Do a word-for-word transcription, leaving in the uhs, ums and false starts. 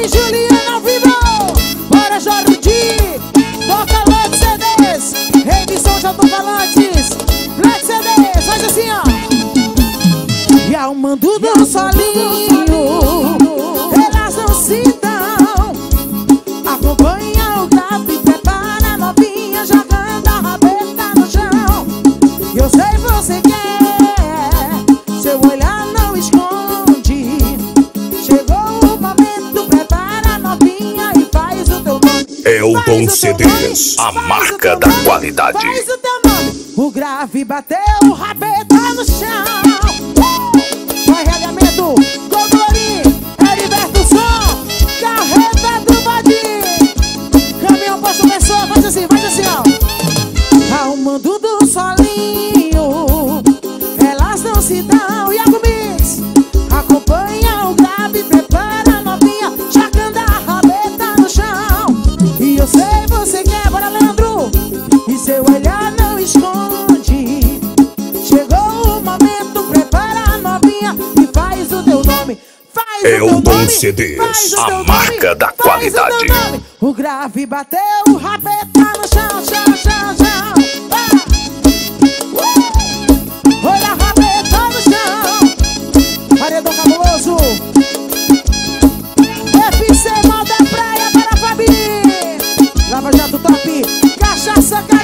e Juliana ao vivo. Bora, Jordi, toca Black C Ds. Reedição de alto-falantes, Black C Ds, faz assim, ó. E ao mando do solinho, elas não se dão. Acompanha o grave, prepara a novinha, jogando a rabeta no chão. E eu sei você quer, seu olhar não esconde. Chegou o momento, prepara a novinha e faz o teu nome. Eldon C Ds, a marca da qualidade. Faz o teu nome. O grave bateu, o rabeta no chão. Vai, regamento, Godorim, Heriberto Som, carreta do Vadim. Caminhão posto pessoa, faz assim, faz assim, ó. Ao mando do solinho, elas não se dão. Iago Mix, acompanha o grave, prepara a novinha, jogando a rabeta no chão. E eu sei você quer, bora, Leandro, e seu olhar não esconde. Chegou o momento, prepara a novinha e faz o teu nome. Faz Eldon o teu nome, C Ds, faz o a teu marca nome, da faz qualidade. o teu nome. O grave bateu, o rabeta no chão, chão, chão, chão. Ah. Uh. Olha a rabeta no chão. Paredão cabuloso. F C Mal da Praia para Fabi. Lava Jato Top, cachaça caiu.